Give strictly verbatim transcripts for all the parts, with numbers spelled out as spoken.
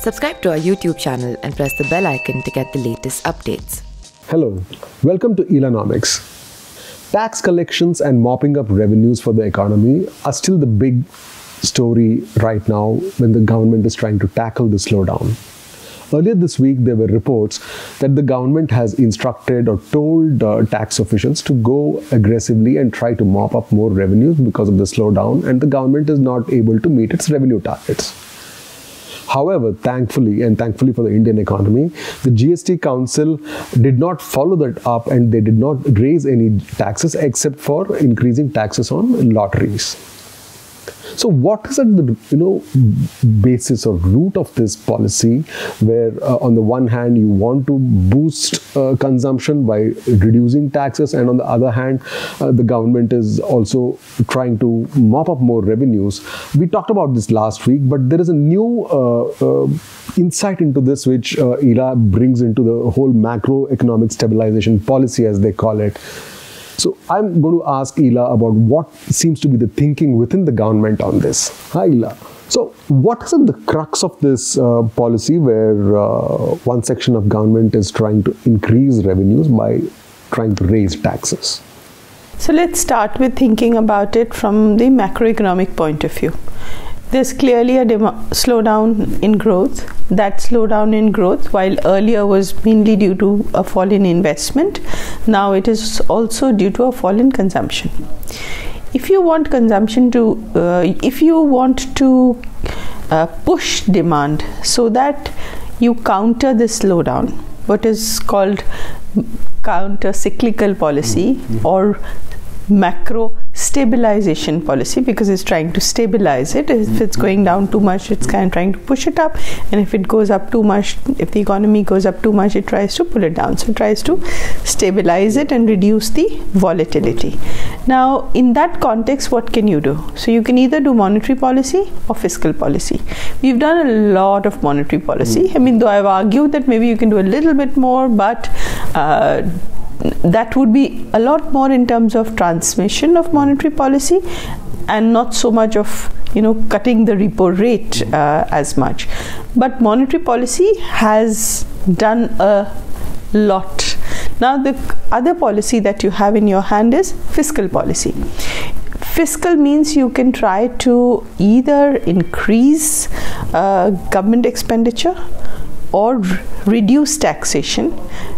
Subscribe to our YouTube channel and press the bell icon to get the latest updates. Hello, welcome to Economics. Tax collections and mopping up revenues for the economy are still the big story right now when the government is trying to tackle the slowdown. Earlier this week, there were reports that the government has instructed or told uh, tax officials to go aggressively and try to mop up more revenues because of the slowdown, and the government is not able to meet its revenue targets. However, thankfully, and thankfully for the Indian economy, the G S T Council did not follow that up, and they did not raise any taxes except for increasing taxes on lotteries. So what is at the you know basis or root of this policy, where uh, on the one hand you want to boost uh, consumption by reducing taxes, and on the other hand uh, the government is also trying to mop up more revenues? We talked about this last week, but there is a new uh, uh, insight into this which uh, E L A brings into the whole macroeconomic stabilization policy, as they call it. So I'm going to ask E L A about what seems to be the thinking within the government on this. Hi E L A. So what is at the crux of this uh, policy, where uh, one section of government is trying to increase revenues by trying to raise taxes? So let's start with thinking about it from the macroeconomic point of view. There's clearly a slowdown in growth. That slowdown in growth, while earlier was mainly due to a fall in investment, now it is also due to a fall in consumption. If you want consumption to, uh, if you want to uh, push demand so that you counter this slowdown, what is called counter-cyclical policy mm-hmm. or macro stabilization policy, because it's trying to stabilize it. If it's going down too much, it's kind of trying to push it up, and if it goes up too much, if the economy goes up too much, it tries to pull it down. So it tries to stabilize it and reduce the volatility. Now in that context, what can you do? So you can either do monetary policy or fiscal policy. We've done a lot of monetary policy. I mean, though I've argued that maybe you can do a little bit more, but uh, that would be a lot more in terms of transmission of monetary policy and not so much of you know cutting the repo rate uh, as much. But monetary policy has done a lot. Now the other policy that you have in your hand is fiscal policy. Fiscal means you can try to either increase uh, government expenditure or reduce taxation.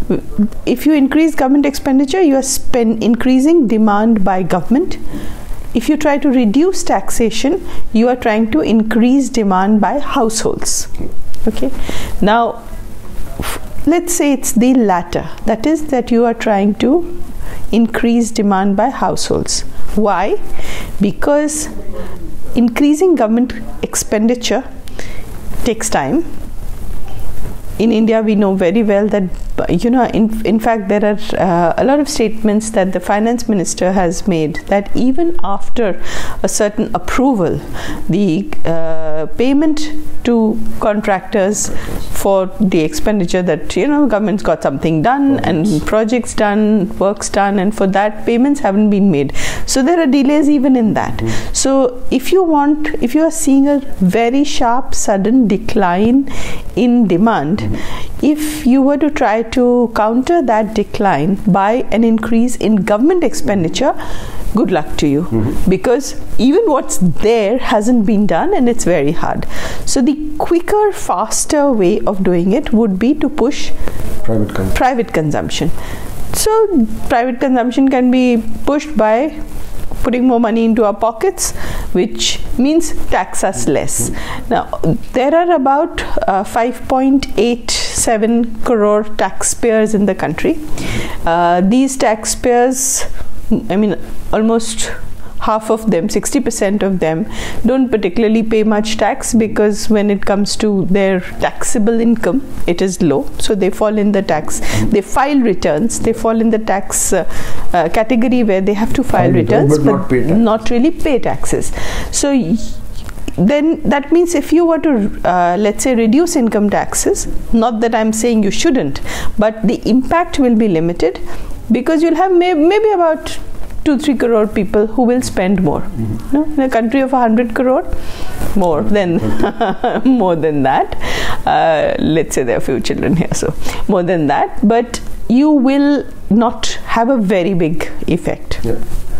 If you increase government expenditure, you are spend increasing demand by government. If you try to reduce taxation, you are trying to increase demand by households. Okay. Now, let's say it's the latter. That is that you are trying to increase demand by households. Why? Because increasing government expenditure takes time. In India, we know very well that, you know, in, in fact, there are uh, a lot of statements that the finance minister has made that even after a certain approval, the uh, payment to contractors for the expenditure that, you know, government's got something done and projects done, works done, and for that payments haven't been made. So there are delays even in that. Mm-hmm. So if you want, if you are seeing a very sharp, sudden decline in demand, if you were to try to counter that decline by an increase in government expenditure, good luck to you, mm-hmm. because even what's there hasn't been done, and it's very hard. So the quicker, faster way of doing it would be to push private consumption. Private consumption. So private consumption can be pushed by putting more money into our pockets, which means tax us less. Now, there are about uh, five point eight seven crore taxpayers in the country. Uh, these taxpayers, I mean, almost half of them, sixty percent of them, don't particularly pay much tax, because when it comes to their taxable income, it is low. So they fall in the tax, they file returns, they fall in the tax uh, uh, category where they have to file returns, but, but not, pay tax. not really pay taxes. So then that means if you were to, uh, let's say, reduce income taxes, not that I'm saying you shouldn't, but the impact will be limited, because you'll have may maybe about two, three crore people who will spend more. Mm-hmm. You know, in a country of a hundred crore, more than more than that. Uh, let's say there are a few children here, so more than that. But you will not have a very big effect. Yeah.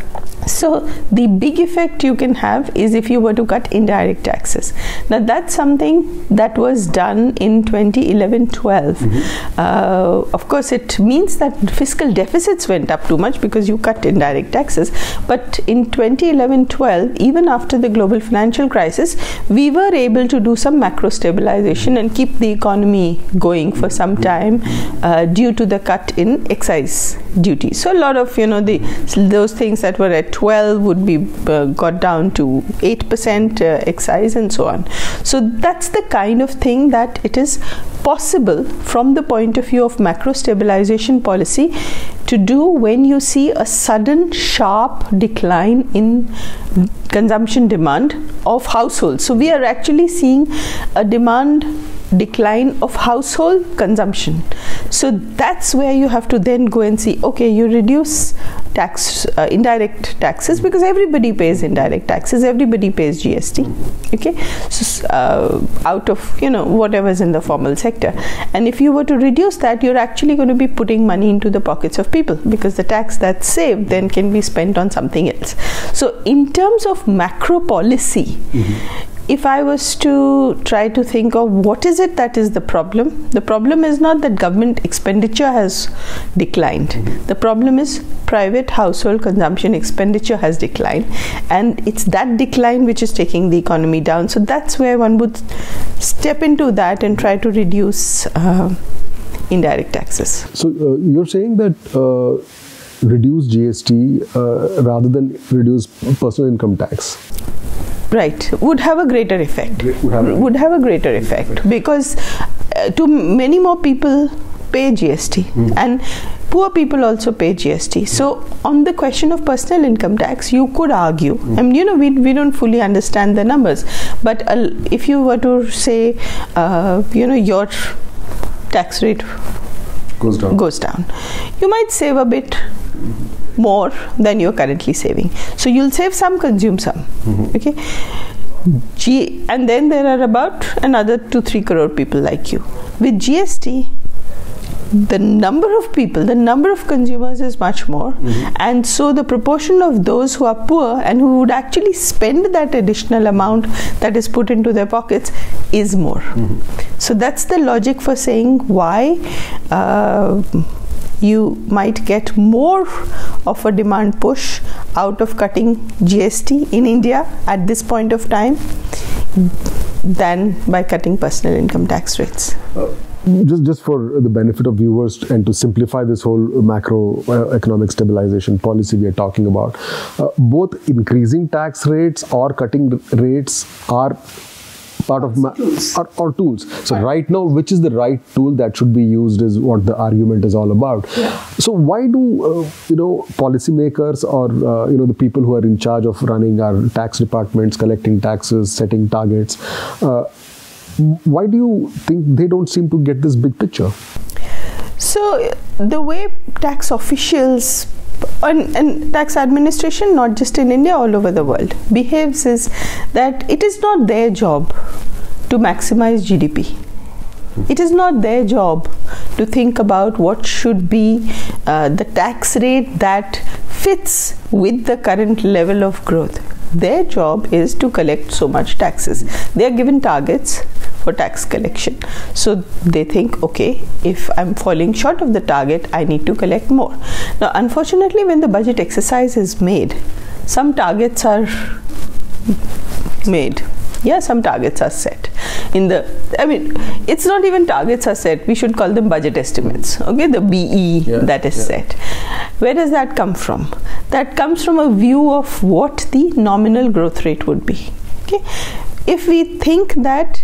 So the big effect you can have is if you were to cut indirect taxes. Now that's something that was done in twenty eleven twelve. Mm-hmm. Uh, of course, it means that fiscal deficits went up too much because you cut indirect taxes. But in twenty eleven twelve, even after the global financial crisis, we were able to do some macro stabilization and keep the economy going for some time uh, due to the cut in excise duty. So a lot of, you know, the those things that were at twelve would be uh, got down to eight percent uh, excise and so on. So that's the kind of thing that it is possible from the point of view of macro stabilization policy to do when you see a sudden sharp decline in consumption demand of households. So we are actually seeing a demand decline of household consumption. So that's where you have to then go and see, okay, you reduce tax, uh, indirect taxes, because everybody pays indirect taxes, everybody pays G S T, okay, so uh, out of, you know, whatever's in the formal sector. And if you were to reduce that, you're actually going to be putting money into the pockets of people, because the tax that's saved then can be spent on something else. So in terms of macro policy, mm-hmm. if I was to try to think of what is it that is the problem, the problem is not that government expenditure has declined. Mm-hmm. The problem is private household consumption expenditure has declined, and it's that decline which is taking the economy down. So that's where one would step into that and try to reduce uh, indirect taxes. So uh, you're saying that uh, reduce G S T uh, rather than reduce personal income tax. Right, would have a greater effect. Would have a, would have a greater effect because uh, to many more people pay G S T, mm. and poor people also pay G S T. Mm. So on the question of personal income tax, you could argue, mm. I mean, you know, we, we don't fully understand the numbers, but uh, if you were to say, uh, you know, your tax rate goes down, goes down, you might save a bit more than you're currently saving. So you'll save some, consume some. Mm-hmm. Okay. G and then there are about another two, three crore people like you. With G S T, the number of people, the number of consumers is much more, mm-hmm. and so the proportion of those who are poor and who would actually spend that additional amount that is put into their pockets is more. Mm-hmm. So that's the logic for saying why uh, you might get more of a demand push out of cutting G S T in India at this point of time than by cutting personal income tax rates. Uh, just, just for the benefit of viewers and to simplify this whole macro uh, economic stabilization policy we are talking about, uh, both increasing tax rates or cutting rates are part of ma- tools. Or, or tools. So right. right now, which is the right tool that should be used is what the argument is all about. Yeah. So why do uh, you know policymakers or uh, you know the people who are in charge of running our tax departments, collecting taxes, setting targets, uh, why do you think they don't seem to get this big picture? So the way tax officials And, and tax administration, not just in India, all over the world, behaves is that it is not their job to maximize G D P. It is not their job to think about what should be uh, the tax rate that fits with the current level of growth. Their job is to collect so much taxes. They are given targets for tax collection. So they think, okay, if I'm falling short of the target, I need to collect more. Now, unfortunately, when the budget exercise is made, some targets are made. Yeah, some targets are set. In the, I mean, it's not even targets are set. We should call them budget estimates. Okay, the B E yeah, that is yeah. set. Where does that come from? That comes from a view of what the nominal growth rate would be. Okay, if we think that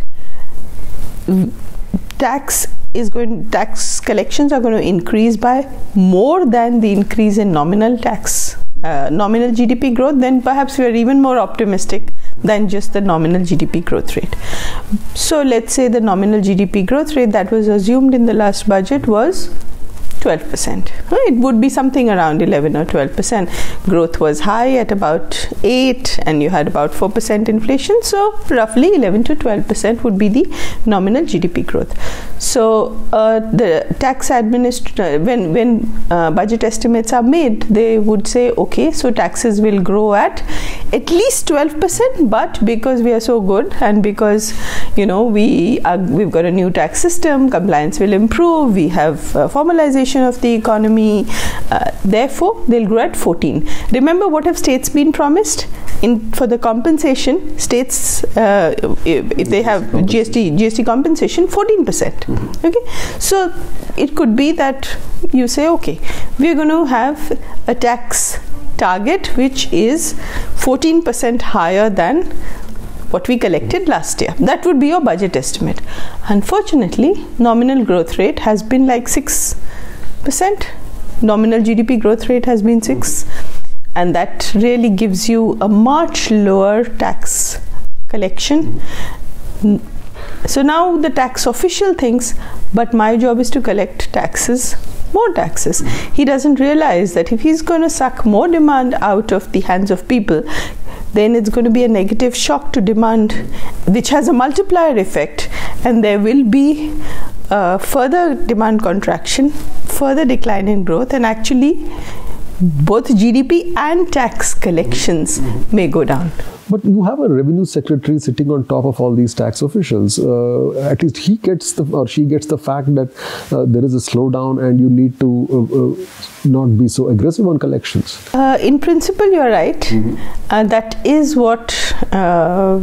tax is going, tax collections are going to increase by more than the increase in nominal tax, uh, nominal G D P growth, then perhaps we are even more optimistic than just the nominal G D P growth rate. So let's say the nominal G D P growth rate that was assumed in the last budget was twelve percent. It would be something around eleven or twelve percent. Growth was high at about eight, and you had about four percent inflation. So roughly eleven to twelve percent would be the nominal G D P growth. So uh, the tax administrator, when when uh, budget estimates are made, they would say, okay, so taxes will grow at at least twelve percent, but because we are so good and because, you know, we are, we've got a new tax system, compliance will improve, we have uh, formalization of the economy, uh, therefore they'll grow at fourteen. Remember, what have states been promised? In for the compensation, states, uh, if, if they have G S T G S T compensation, fourteen percent. Mm-hmm. Okay, so it could be that you say, okay, we're going to have a tax target which is fourteen percent higher than what we collected last year. That would be your budget estimate. Unfortunately, nominal growth rate has been like six percent. Nominal G D P growth rate has been six, and that really gives you a much lower tax collection. So now the tax official thinks, but my job is to collect taxes, more taxes. He doesn't realize that if he's going to suck more demand out of the hands of people, then it's going to be a negative shock to demand, which has a multiplier effect, and there will be uh, further demand contraction, further decline in growth, and actually both G D P and tax collections mm-hmm. may go down. But you have a revenue secretary sitting on top of all these tax officials. Uh, at least he gets the, or she gets the fact that uh, there is a slowdown and you need to uh, uh, not be so aggressive on collections. Uh, in principle, you're right. Mm-hmm. Uh, that is what, uh,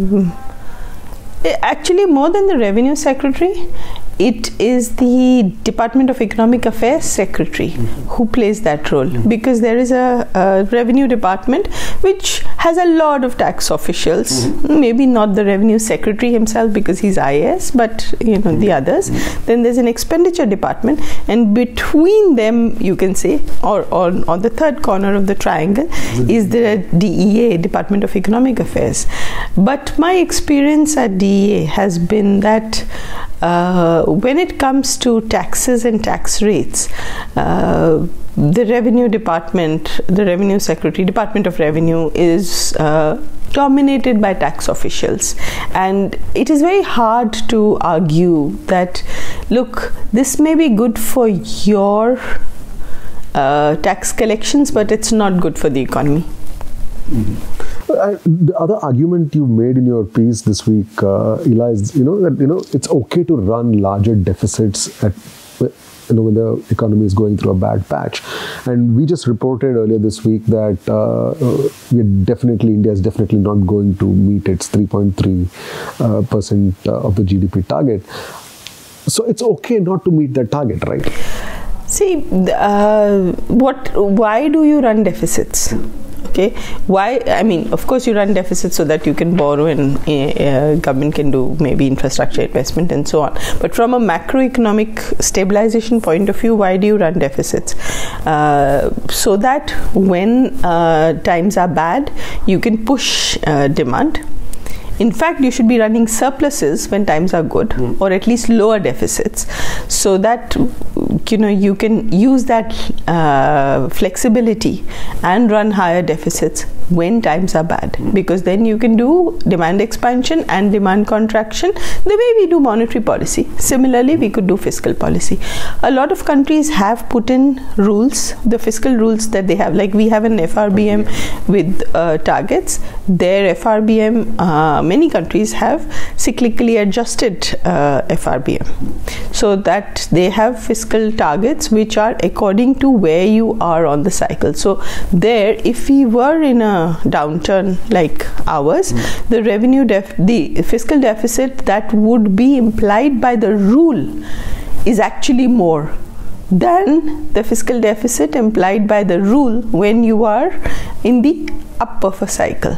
actually more than the revenue secretary, it is the Department of Economic Affairs Secretary mm-hmm. who plays that role, mm-hmm. because there is a, a revenue department which has a lot of tax officials, mm-hmm. maybe not the revenue secretary himself because he's I A S, but you know mm-hmm. the others. Mm-hmm. Then there's an expenditure department, and between them you can say, or, or on the third corner of the triangle mm-hmm. is the D E A, Department of Economic Affairs. But my experience at D E A has been that Uh, when it comes to taxes and tax rates, uh, the revenue department, the revenue secretary, Department of Revenue is uh, dominated by tax officials, and it is very hard to argue that, look, this may be good for your uh, tax collections, but it's not good for the economy. Mm-hmm. Uh, the other argument you made in your piece this week, uh, Ila, is you know that you know it's okay to run larger deficits at you know when the economy is going through a bad patch, and we just reported earlier this week that uh, we definitely India is definitely not going to meet its three point three uh, percent of the G D P target. So it's okay not to meet that target, right? See, uh, what? Why do you run deficits? Okay, why? I mean, of course you run deficits so that you can borrow and uh, government can do maybe infrastructure investment and so on. But from a macroeconomic stabilization point of view, why do you run deficits? Uh, so that when uh, times are bad, you can push uh, demand. In fact, you should be running surpluses when times are good, mm. or at least lower deficits, so that you know you can use that uh, flexibility and run higher deficits when times are bad, mm. because then you can do demand expansion and demand contraction the way we do monetary policy. Similarly, we could do fiscal policy. A lot of countries have put in rules, the fiscal rules that they have, like we have an F R B M with uh, targets. Their F R B M, uh, many countries have cyclically adjusted uh, F R B M, so that they have fiscal targets which are according to where you are on the cycle. So there, if we were in a downturn like ours, mm. the revenue def the fiscal deficit that would be implied by the rule is actually more than the fiscal deficit implied by the rule when you are in the up of a cycle.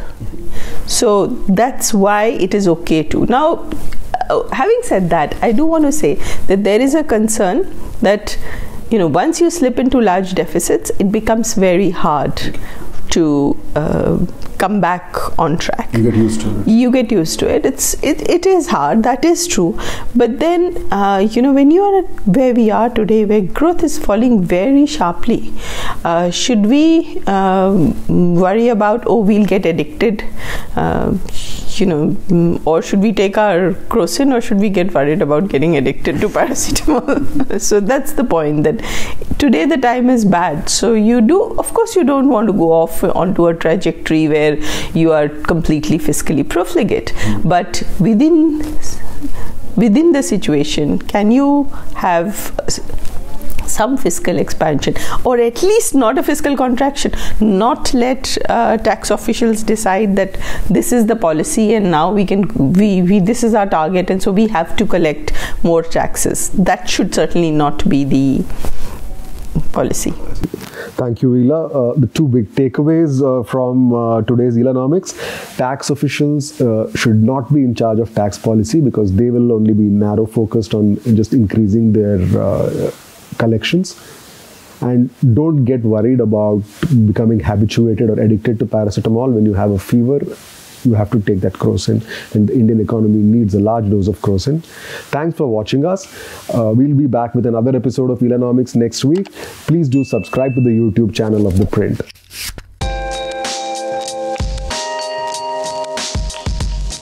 So that's why it is okay to. Now, uh, having said that, I do want to say that there is a concern that, you know, once you slip into large deficits, it becomes very hard to uh, come back on track. You get used to it. You get used to it. It's it, it is hard, that is true. But then, uh, you know, when you are at where we are today, where growth is falling very sharply, uh, should we uh, worry about, oh, we'll get addicted, uh, you know, or should we take our crocin, or should we get worried about getting addicted to paracetamol? So that's the point, that today the time is bad. So you do, of course, you don't want to go off onto a trajectory where you are completely fiscally profligate, mm. but within within the situation, can you have some fiscal expansion, or at least not a fiscal contraction? Not let uh, tax officials decide that this is the policy and now we can we, we this is our target and so we have to collect more taxes. That should certainly not be the policy. Thank you, Ela. Uh, the two big takeaways uh, from uh, today's Elanomics: tax officials uh, should not be in charge of tax policy, because they will only be narrow focused on just increasing their uh, collections. And don't get worried about becoming habituated or addicted to paracetamol. When you have a fever, you have to take that crocin, and the Indian economy needs a large dose of crocin. Thanks for watching us. Uh, we'll be back with another episode of Elanomics next week. Please do subscribe to the YouTube channel of ThePrint.